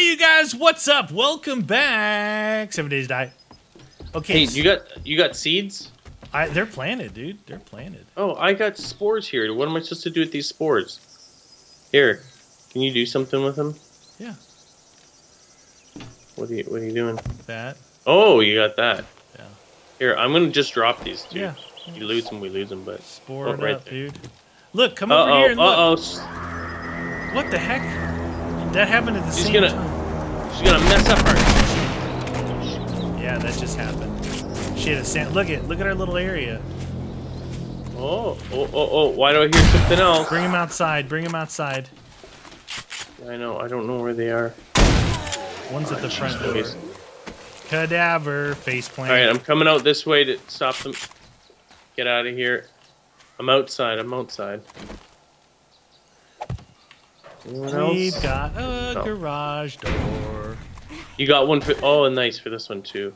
you guys, what's up? Welcome back. 7 Days Die. Okay. Hey, you got seeds? They're planted, dude. They're planted. Oh, I got spores here. What am I supposed to do with these spores? Here, can you do something with them? Yeah. What are you doing? That. Oh, you got that. Yeah. Here, I'm gonna just drop these, dude. Yeah. You lose them, we lose them, but Spore it right up, there. dude. Look, come over here and look. Uh-oh. What the heck? That happened at the same time. She's gonna mess up our... Yeah, that just happened. She had a sand. Look at our little area. Oh. Why do I hear something else? Bring him outside. Bring him outside. I know. I don't know where they are. One's at the front door. Cadaver faceplant. All right, I'm coming out this way to stop them. Get out of here. I'm outside. Anyone else? We've got a garage door. You got one for... Oh, nice for this one, too.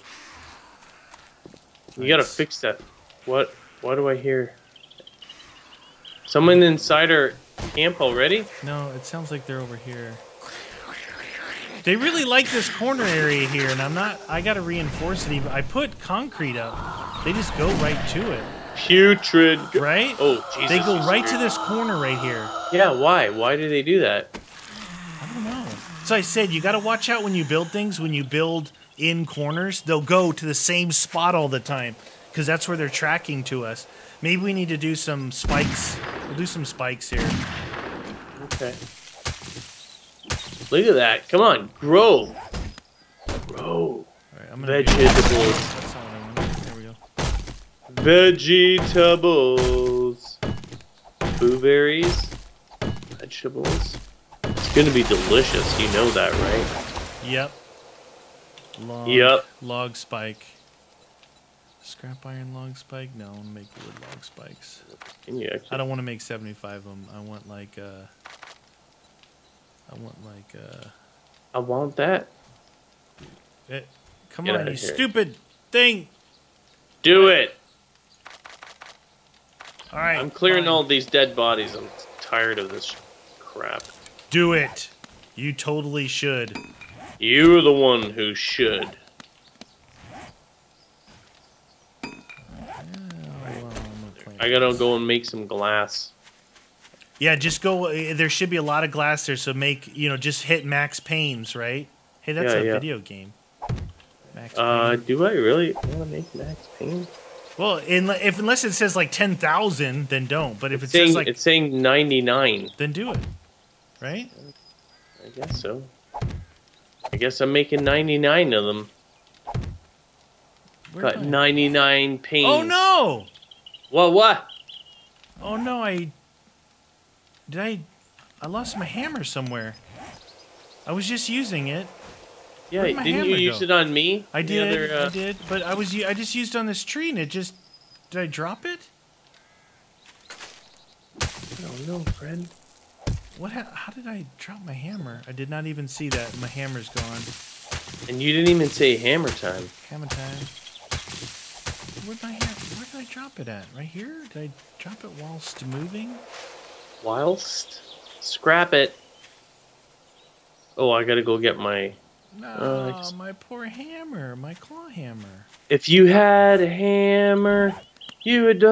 You gotta fix that. What do I hear? Someone inside our camp already? No, it sounds like they're over here. They really like this corner area here, and I gotta reinforce it even. I put concrete up. They just go right to it. Putrid. Right? Oh, Jesus. They go right to this corner right here. Yeah, why? Why do they do that? I don't know. So I said, you gotta watch out when you build things. When you build in corners, they'll go to the same spot all the time, because that's where they're tracking to us. Maybe we need to do some spikes. We'll do some spikes here. Okay. Look at that. Come on, grow. Grow. All right, I'm gonna Vegetables. That's not what I wanted. There we go. Vegetables. Blueberries. Vegetables. It's gonna be delicious. You know that, right? Yep. Log spike. Scrap iron log spike? No, I want to make wood log spikes. Can you actually? I don't want to make 75 of them. I want I want that. Come Get on, outta you here. stupid thing! Do it. All right. I'm clearing fine. all these dead bodies. I'm tired of this crap. Do it. You totally should. You're the one who should. I gotta go and make some glass. Yeah, just go. There should be a lot of glass there, so just hit max panes, right? Hey, that's a video game. Max Payne. Do I really want to make max pain? Well, unless it says like 10,000, then don't. But if saying, says like it's saying 99, then do it, right? I guess so. I guess I'm making 99 of them. Got 99 panes. Oh no! What? Oh no! I lost my hammer somewhere. I was just using it. Yeah, Where'd my didn't you hammer use go? it on me? I did. But I just used it on this tree, and it just. Did I drop it? I don't know, friend. What? How did I drop my hammer? I did not even see that. My hammer's gone. And you didn't even say hammer time. Hammer time. Where did I drop it at? Right here? Did I drop it whilst moving? Whilst? Scrap it. Oh, I gotta go get my... No, my poor hammer. My claw hammer. If you had a hammer, you would...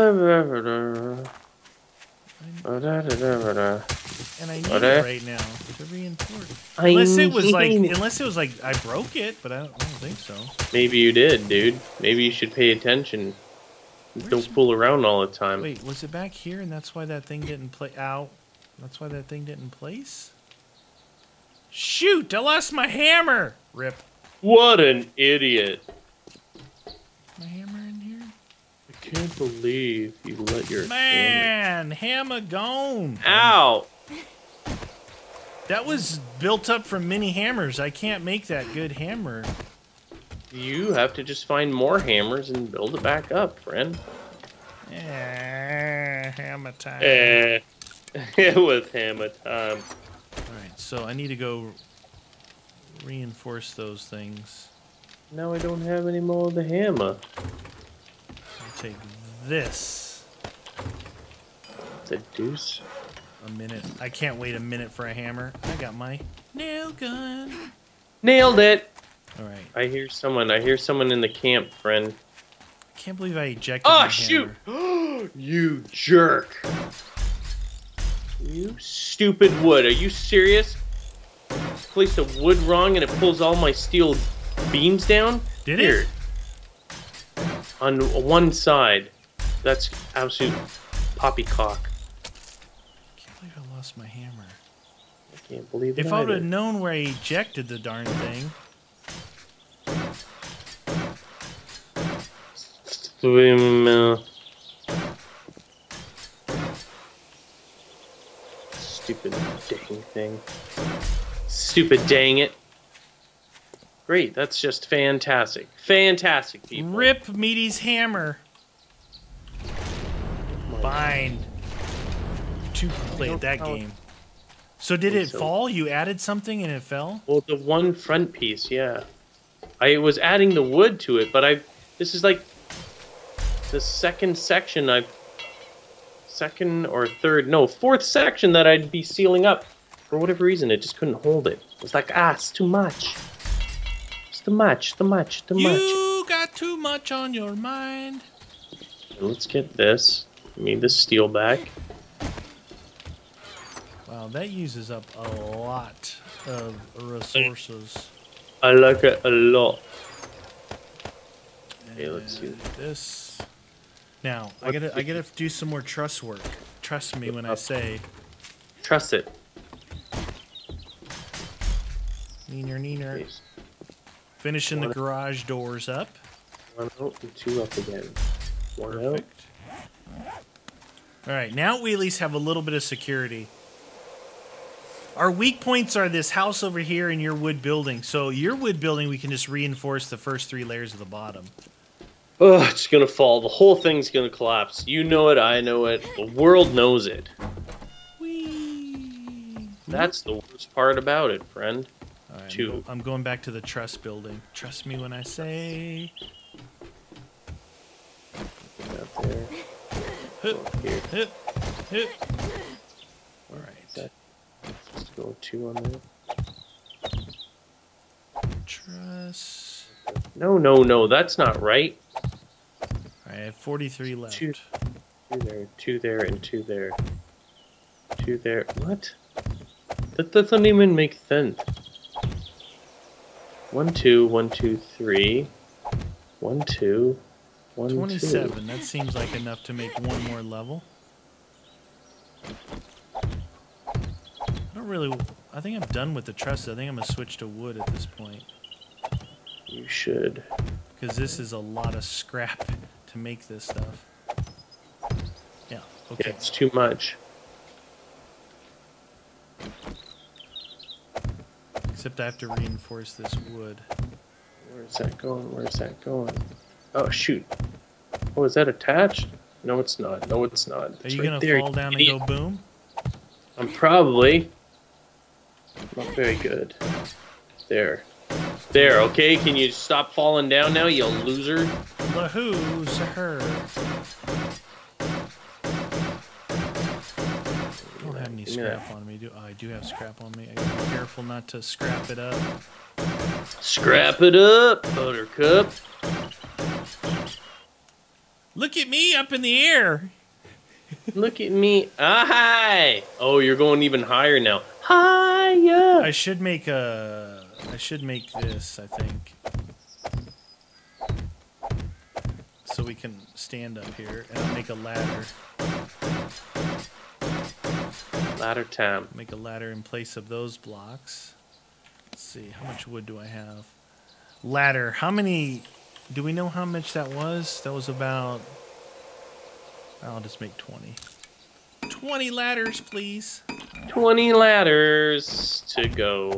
And I need it right now to reinforce. Unless it was like I broke it, but I don't think so. Maybe you did, dude. Maybe you should pay attention. Don't fool around all the time. Wait, was it back here and that's why that thing didn't play out? That's why that thing didn't place? Shoot, I lost my hammer! Rip. What an idiot. My hammer in here? I can't believe you let your hammer gone. Ow! That was built up from mini hammers. I can't make that good hammer. You have to just find more hammers and build it back up, friend. Hammer time. It was hammer time. Alright, so I need to go reinforce those things. Now I don't have any more of the hammer. I'll take this. It's a deuce. A minute. I can't wait a minute for a hammer. I got my nail gun. Nailed it. All right. I hear someone. I hear someone in the camp, friend. I can't believe I ejected Oh, my shoot! hammer. You jerk. You stupid wood. Are you serious? Placed a wood wrong and it pulls all my steel beams down? Did Here. it? On one side. That's absolute poppycock. I can't believe I lost my hammer. I can't believe it If I would have either. known where I ejected the darn thing. Stupid dang thing. Stupid dang it. Great, that's just fantastic. Fantastic, people. Rip Meaty's hammer. Fine. Two played that game. So did it fall? You added something and it fell? Well, the one front piece, yeah. I was adding the wood to it, but this is like the second section fourth section that I'd be sealing up. For whatever reason, it just couldn't hold it. It was like, it's too much. It's too much. You got too much on your mind. Let's get this. Give me the steel back. Wow, that uses up a lot of resources. I like it a lot. Okay, let's see. This. Now, I gotta do some more truss work. Trust me when I say. Trust it. Neener. Please. Finishing the garage doors up. One out and two up again. One out. Perfect. Alright, now we at least have a little bit of security. Our weak points are this house over here and your wood building. So your wood building, we can just reinforce the first 3 layers of the bottom. Oh, it's gonna fall. The whole thing's gonna collapse. You know it, I know it. The world knows it. Whee! That's the worst part about it, friend. Right, I'm going back to the truss building. Trust me when I say... Out there. Here. Hip. Alright. Let's go 2 on there. Truss. No, that's not right. Alright, I have 43 left. 2 there, 2 there, and 2 there. 2 there. What? That doesn't even make sense. 1, 2, 1, 2, 3. 1, 2, 1, 27. 2. That seems like enough to make one more level. I think I'm done with the trusses. I think I'm going to switch to wood at this point. You should. Because this is a lot of scrap to make this stuff. Yeah, okay. Yeah, it's too much. Except I have to reinforce this wood. Where's that going? Oh, shoot. Oh, is that attached? No, it's not. It's Are you going to fall down and go boom? I'm probably not very good. There, okay? Can you stop falling down now, you loser? The who's her? I don't have any scrap on me. I do have scrap on me. I gotta be careful not to scrap it up. Scrap it up, Buttercup. Look at me up in the air. Look at me. Hi. Oh, you're going even higher now. Higher. I should make this, I think. So we can stand up here, and I'll make a ladder. Ladder time. Make a ladder in place of those blocks. Let's see, how much wood do I have? Ladder. How many... Do we know how much that was? That was about... I'll just make 20. 20 ladders, please. 20 ladders to go.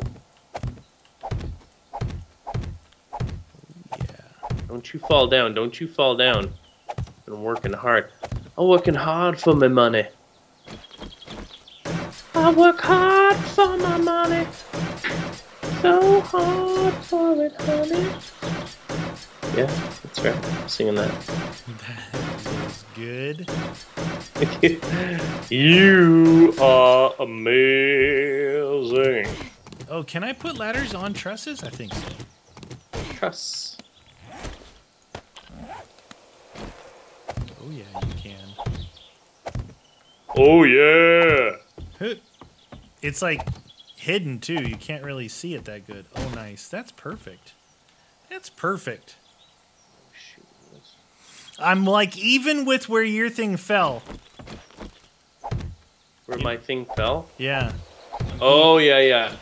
Yeah. Don't you fall down. I'm working hard. I'm working hard for my money. I work hard for my money. So hard for it, honey. Yeah, that's right. I'm singing that. That is good. You are amazing. Oh, can I put ladders on trusses? I think so. Truss. Oh yeah, you can. Oh yeah. It's like hidden too. You can't really see it that good. Oh, nice. That's perfect. That's perfect. I'm like even with where your thing fell. Where my thing fell? Yeah. Oh yeah.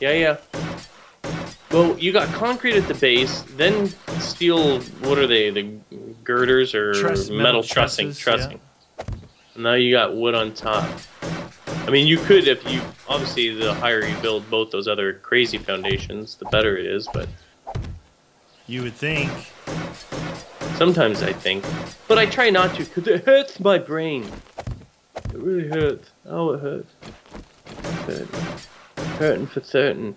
Well, you got concrete at the base, then steel. What are they? The girders or metal trussing? Yeah. And now you got wood on top. I mean, you could if you obviously the higher you build both those other crazy foundations, the better it is. But you would think. Sometimes I think, but I try not to because it hurts my brain. It really hurts. Oh, it hurts. Hurting for certain.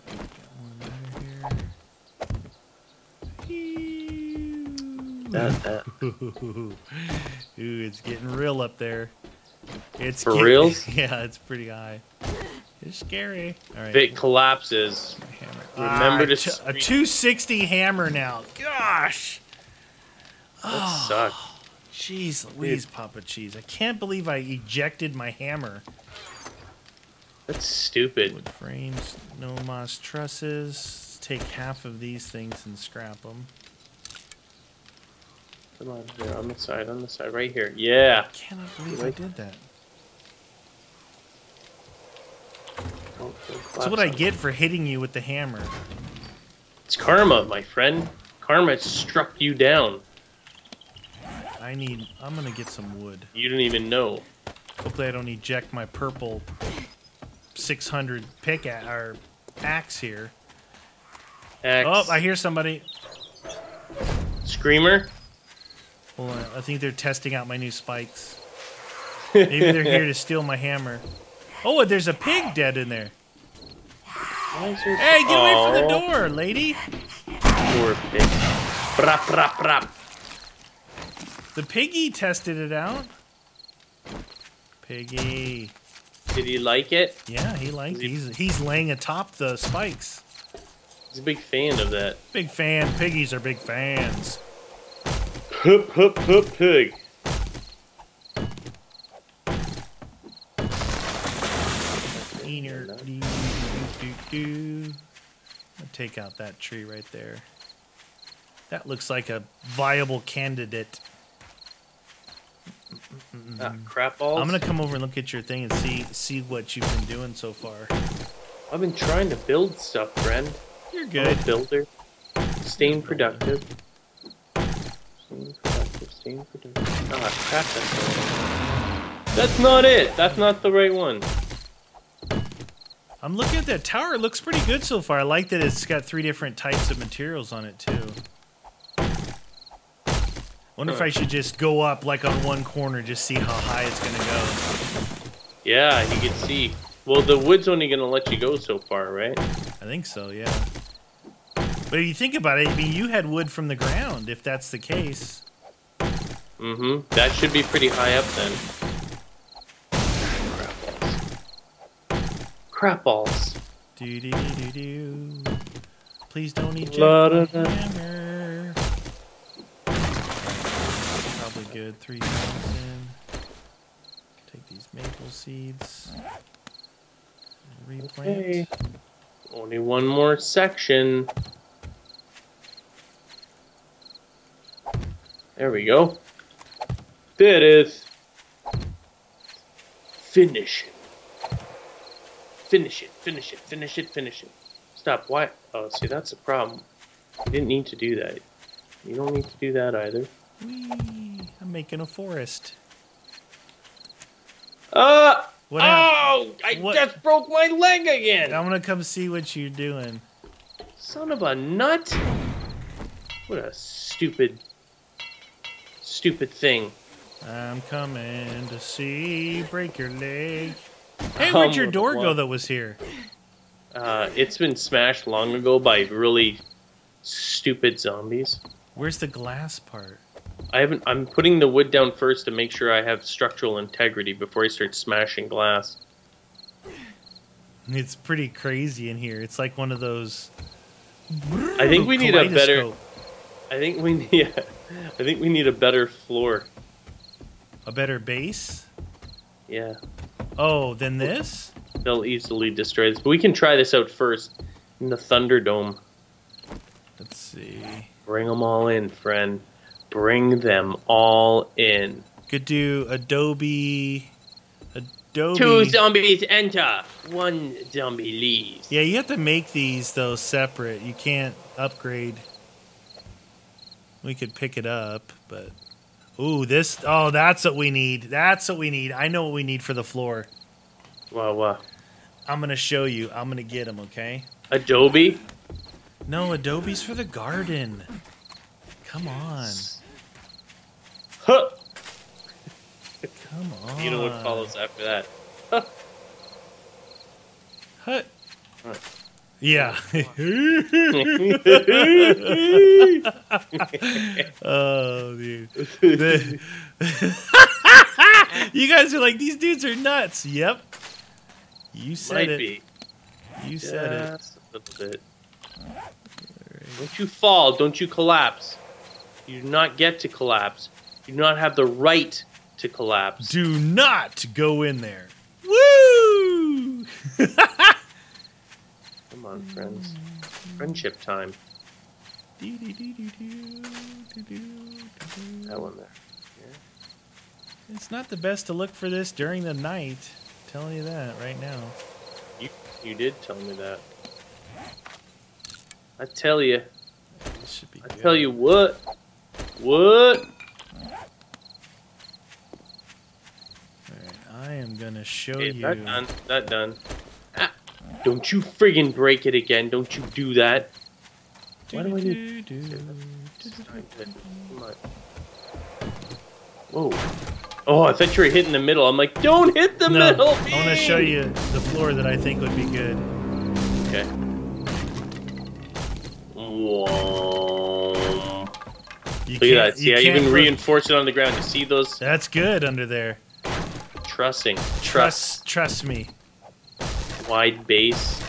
That. Ooh, it's getting real up there. It's for reals? Yeah, it's pretty high. It's scary. All right. If it collapses, remember to a 260 hammer now. Gosh. That sucks. Jeez Louise, Papa Cheese. I can't believe I ejected my hammer. That's stupid. Wood frames, no moss trusses. Let's take half of these things and scrap them. Come on, here, on the side, right here. Yeah. I cannot believe I did that. That's what I get for hitting you with the hammer. It's karma, my friend. Karma struck you down. I'm gonna get some wood. You didn't even know. Hopefully I don't eject my purple 600 axe here. Axe. Oh, I hear somebody. Screamer? Hold on, I think they're testing out my new spikes. Maybe they're here to steal my hammer. Oh, there's a pig dead in there. Hey, get away from the door, lady. Poor pig. Brap, brap, brap. The piggy tested it out. Piggy. Did he like it? Yeah, he liked it. He's laying atop the spikes. He's a big fan of that. Big fan. Piggies are big fans. Hup, hup, hup, pig. Take out that tree right there. That looks like a viable candidate. Crap balls. I'm gonna come over and look at your thing and see what you've been doing so far. I've been trying to build stuff, friend. You're good. I'm a builder. Staying productive. Staying productive. Ah, crap, that's not it. That's not the right one. I'm looking at that tower. It looks pretty good so far. I like that it's got 3 different types of materials on it, too. Wonder if I should just go up, like, on one corner, just see how high it's going to go. Yeah, you can see. Well, the wood's only going to let you go so far, right? I think so, yeah. But if you think about it, I mean, you had wood from the ground, if that's the case. Mm-hmm. That should be pretty high up, then. Crap balls. Do. Please don't eject my hammer. Probably good. 3,000. Take these maple seeds. Replant. Okay. Only one more section. There we go. There it is. Finish it. Finish it, finish it, finish it, finish it. Stop, why? Oh, see, that's the problem. You didn't need to do that. You don't need to do that either. Whee! I'm making a forest. What I just broke my leg again! I'm gonna come see what you're doing. Son of a nut! What a stupid thing. I'm coming to see. Break your leg. Hey, where'd your door go that was here? It's been smashed long ago by really stupid zombies. Where's the glass part? I'm putting the wood down first to make sure I have structural integrity before I start smashing glass. It's pretty crazy in here. It's like one of those. I think we need a better. kaleidoscope. I think we need. I think we need a better floor. A better base? Yeah. Oh, than this? They'll easily destroy this, but we can try this out first in the Thunderdome. Let's see. Bring them all in, friend. Bring them all in. Could do Adobe. 2 zombies enter. 1 zombie leaves. Yeah, you have to make these though separate. You can't upgrade. We could pick it up, but ooh, this. Oh, that's what we need. That's what we need. I know what we need for the floor. Wow. I'm gonna show you. I'm gonna get them. Okay. Adobe. No, Adobe's for the garden. Come on. Huh. Come on. You know what follows after that? Hut. Yeah. Oh, dude. You guys are like, these dudes are nuts. Yep. You said Might it. be. You said it. Just a little bit. Don't you fall. Don't you collapse. You do not get to collapse. You do not have the right to collapse. Do not go in there. Woo! Come on, friends. Friendship time. That one there. Yeah. It's not the best to look for this during the night. I'm telling you that right now. You did tell me that. I tell you. This should be I good. tell you what. What? Alright, I am gonna show Okay, you. that done. That done. Ah, don't you friggin' break it again. Don't you do that. Why do I need... Come on. Whoa. Oh, I thought you were hitting the middle. I'm like, don't hit the middle, I want to show you the floor that I think would be good. Okay. Whoa. Look at that. See, I even reinforced it on the ground. You see those? That's good under there. Trussing. Trust me. Wide base.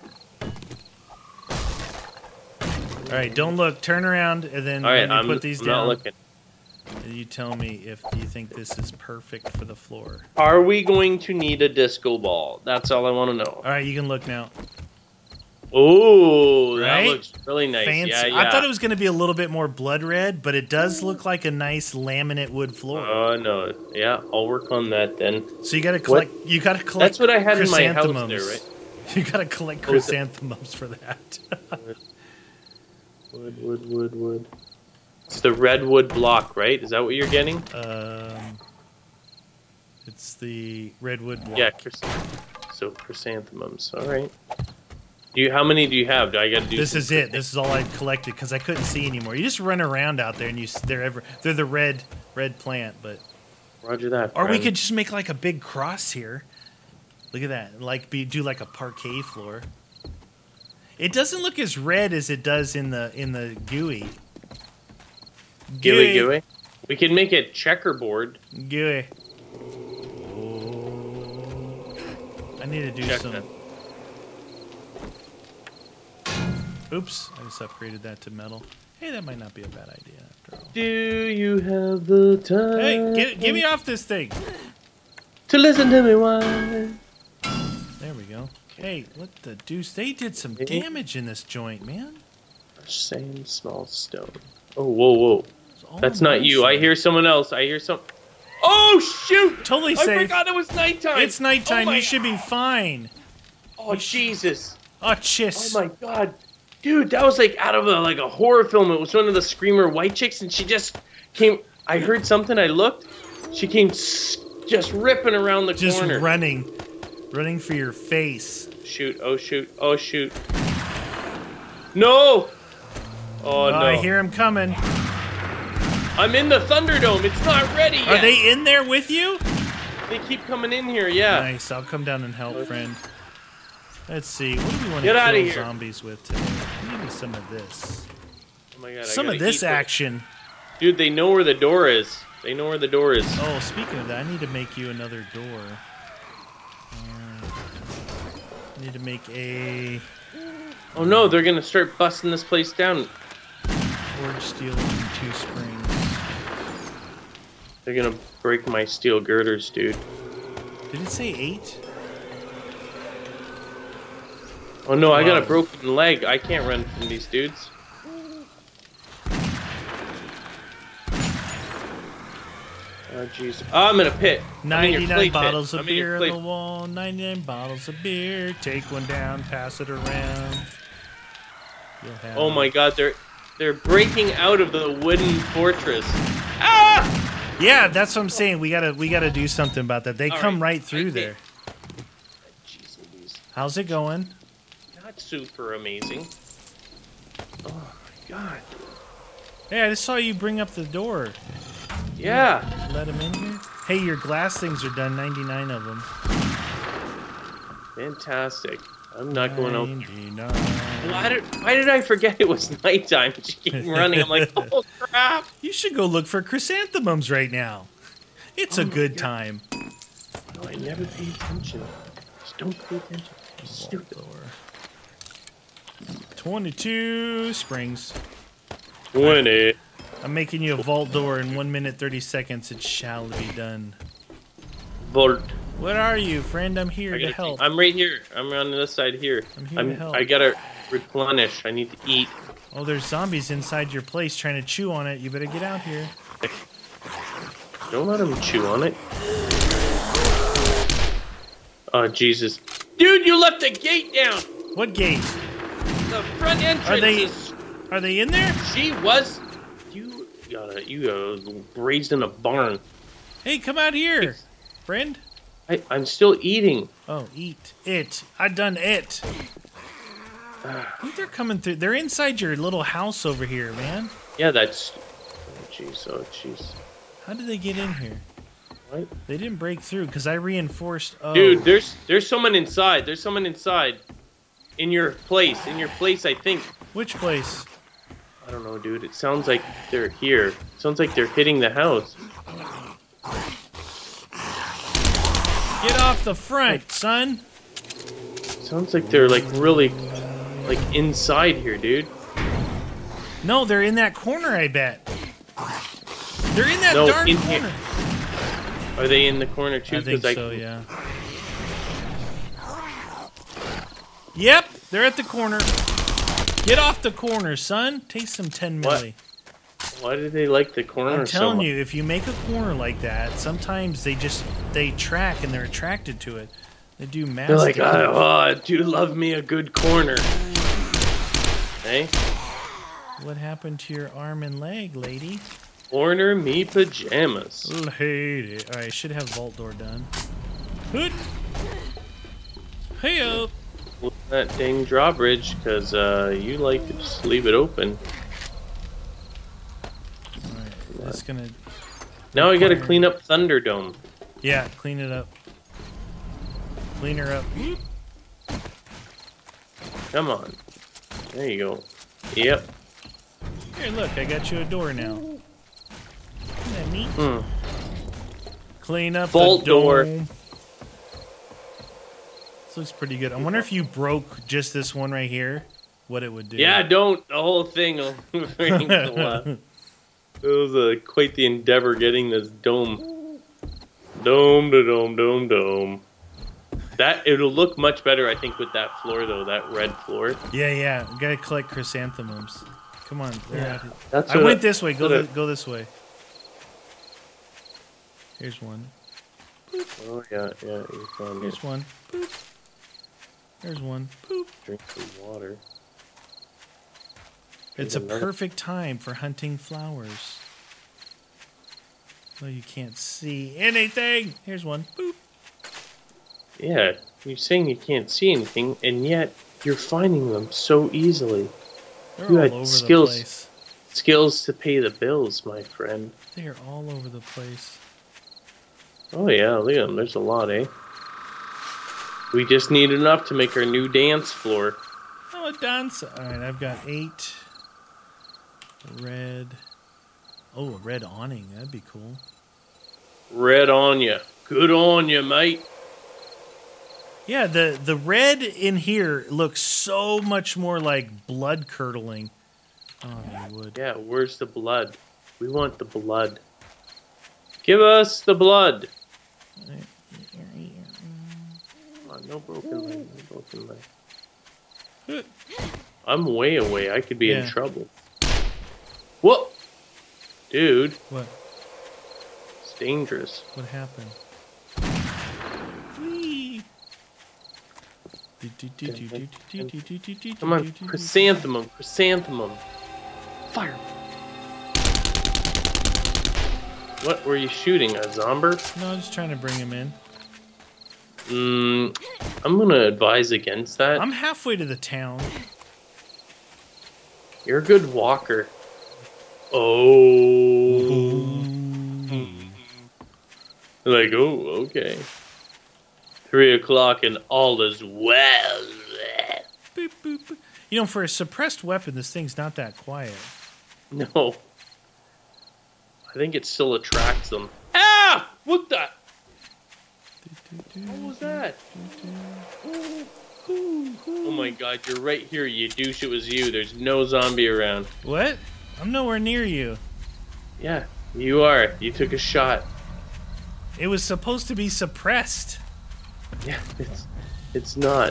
All right, don't look. Turn around, and then All right, when you put these I'm down, not looking. and you tell me if you think this is perfect for the floor. Are we going to need a disco ball? That's all I want to know. All right, you can look now. Oh, that Right? looks really nice. Fancy. Yeah, yeah. I thought it was going to be a little bit more blood red, but it does look like a nice laminate wood floor. Oh no. Yeah, I'll work on that then. So you got to collect. You got to collect. That's what I had in my house chrysanthemums. there, right? You got to collect chrysanthemums for that. Wood. It's the redwood block, right? Is that what you're getting? It's the redwood block. Yeah, so chrysanthemums. All right. How many do you have? Do I got to do? This is it. This is all I collected because I couldn't see anymore. You just run around out there and they're the red plant, but. Roger that. Or we friend. could just make like a big cross here. Look at that. Like do like a parquet floor. It doesn't look as red as it does in the GUI. Gooey. We can make it checkerboard. GUI. I need to do Check some. that. Oops, I just upgraded that to metal. Hey, that might not be a bad idea after all. Do you have the time? Hey, get me off this thing. To listen to me whine. There we go. Hey, what the deuce? They did some damage in this joint, man. Same small stone. Oh, whoa. That's not you. I hear someone else. I hear some. Oh, shoot! Totally I safe. forgot it was nighttime. It's nighttime. Oh You should be fine. Oh, Jesus. Oh, chiss. Oh, my God. Dude, that was like out of a horror film. It was one of the screamer white chicks, and she just came. I heard something. I looked. She came just ripping around the corner. Just running for your face. Shoot! Oh shoot! Oh shoot! No! Oh no! I hear him coming. I'm in the Thunderdome. It's not ready yet. Are they in there with you? They keep coming in here. Yeah. Nice. I'll come down and help, friend. Let's see. What do we want Get to outta kill here. zombies with today? Give me some of this. Oh my God! Some of this action. Dude, they know where the door is. They know where the door is. Oh, speaking of that, I need to make you another door. Need to make a Oh no, they're gonna start busting this place down. forged steel and 2 springs. They're gonna break my steel girders, dude. Did it say 8? Oh no, I got a broken leg. I can't run from these dudes. Oh jeez. Oh, I'm in a pit. 99 bottles of beer on the wall. 99 bottles of beer. Take one down, pass it around. You'll have Oh my god, they're breaking out of the wooden fortress. Ah! Yeah, that's what I'm saying. We gotta do something about that. They come right through there. Jeez Louise. How's it going? Not super amazing. Oh my god. Hey, I just saw you bring up the door. Yeah. Let him in here. Hey, your glass things are done. 99 of them. Fantastic. I'm not going out. 99. Why did I forget it was nighttime? Just keep running. I'm like, oh crap. You should go look for chrysanthemums right now. It's a good time. No, I never pay attention. Just don't pay attention. You're stupid. 22 springs. 20. I'm making you a vault door in 1 minute 30 seconds. It shall be done. Vault. What are you, friend? I'm here to help. I'm right here. I'm on this side here. I'm here to help. I gotta replenish. I need to eat. Oh, there's zombies inside your place trying to chew on it. You better get out here. Don't let them chew on it. Oh, Jesus. Dude, you left the gate down! What gate? The front entrance. Are they in there? She was... You got raised in a barn. Hey, come out here, friend. I'm still eating. Oh, eat it. I done it. I think they're coming through. They're inside your little house over here, man. Yeah, that's... Oh, jeez. Oh, jeez. How did they get in here? What? They didn't break through because I reinforced... Oh. Dude, there's someone inside. There's someone inside. In your place. In your place, I think. Which place? I don't know, dude. It sounds like they're here. It sounds like they're hitting the house. Get off the front, son. Sounds like they're like really like inside here, dude. No, they're in that corner, I bet. They're in that darn corner. Here. Are they in the corner too? I think so, yeah. Yep, they're at the corner. Get off the corner, son. Taste some 10 milli. Why do they like the corner so much? I'm telling you, if you make a corner like that, sometimes they track and they're attracted to it. They do massive. They're like, oh, do love me a good corner. Hey? What happened to your arm and leg, lady? Order me pajamas. Lady. Alright, should have vault door done. Hood. Hey-o. That dang drawbridge, because you like to just leave it open. Alright, that's gonna... Now I gotta clean up Thunderdome. Yeah, clean it up. Clean her up. Come on. There you go. Yep. Here, look, I got you a door now. Isn't that neat? Clean up Vault the dome. door. This looks pretty good. I wonder if you broke just this one right here, what it would do. Yeah, don't. The whole thing will It was quite the endeavor getting this dome. Dome. That it'll look much better, I think, with that floor though. That red floor. Yeah. We gotta collect chrysanthemums. Come on. Yeah, I went this way. Go this way. Here's one. Boop. Oh yeah. You found Here's it. one. Boop. There's one. Boop. Drink some water. It's a perfect time for hunting flowers. Well, you can't see anything. Here's one. Boop. Yeah, you're saying you can't see anything, and yet you're finding them so easily. They're You all had over skills. the place. Skills to pay the bills, my friend. They are all over the place. Oh yeah, look at them. There's a lot, eh? We just need enough to make our new dance floor. Oh, a dance. All right, I've got 8. Red. Oh, a red awning. That'd be cool. Red on ya. Good on ya, mate. Yeah, the red in here looks so much more like blood curdling. Oh, you would. Yeah, where's the blood? We want the blood. Give us the blood. Come on, no broken leg, no broken leg. I'm way away. I could be in trouble. Whoa! Dude. What? It's dangerous. What happened? Come on, chrysanthemum, chrysanthemum. Fire. What were you shooting? A zomber? No, I'm just trying to bring him in. I'm gonna advise against that. I'm halfway to the town. You're a good walker. Oh. Like, oh, okay. 3 o'clock and all is well. Boop, boop, boop. You know, for a suppressed weapon, this thing's not that quiet. No. I think it still attracts them. Ah! What the? What was that? Oh my god, you're right here, you douche. It was you. There's no zombie around. What? I'm nowhere near you. Yeah, you are. You took a shot. It was supposed to be suppressed. Yeah, it's not.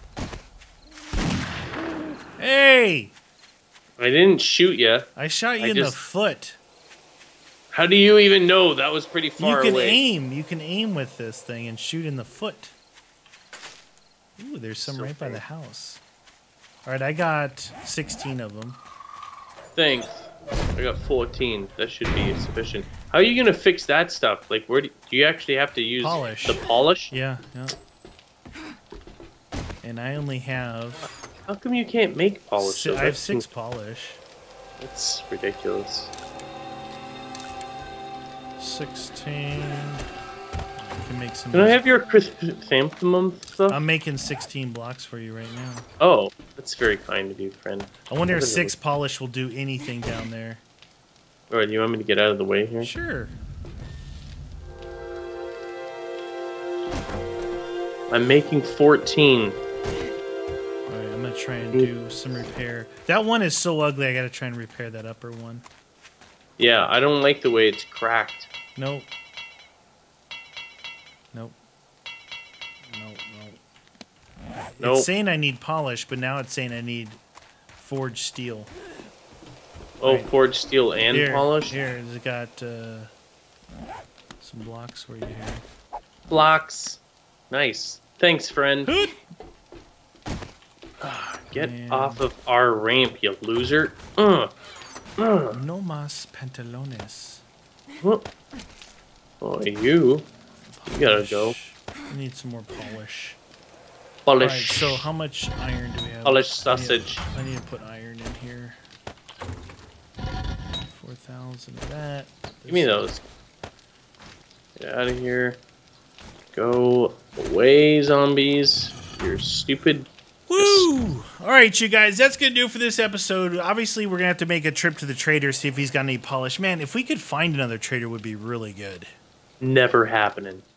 Hey! I didn't shoot you. I shot you in the foot. How do you even know? That was pretty far away. You can aim. You can aim with this thing and shoot in the foot. Ooh, there's some right by the house. All right, I got 16 of them. Thanks. I got 14. That should be sufficient. How are you gonna fix that stuff? Like, where do you actually have to use polish? The polish? Yeah. And I only have. How come you can't make polish? I have 6 polish. That's ridiculous. 16. I can make some. Can I have your chrysanthemum stuff? I'm making 16 blocks for you right now. Oh, that's very kind of you, friend. I wonder if 6 polish will do anything down there. Alright, you want me to get out of the way here? Sure. I'm making 14. Alright, I'm gonna try and do some repair. That one is so ugly, I gotta try and repair that upper one. Yeah, I don't like the way it's cracked. Nope. Nope. It's saying I need polish, but now it's saying I need forged steel. Oh, right. Forged steel and polish? Here, it's got some blocks for you here. Blocks. Nice. Thanks, friend. Get off of our ramp, you loser. No más pantalones. Oh, you gotta go. I need some more polish. Polish. Right, so how much iron do we have? Polish sausage. I need to put iron in here. 4,000 of that. Give me those. Get out of here. Go away, zombies. You're stupid. Woo! Alright, you guys, that's going to do it for this episode. Obviously, we're going to have to make a trip to the trader, see if he's got any polish. Man, if we could find another trader, it would be really good. Never happening.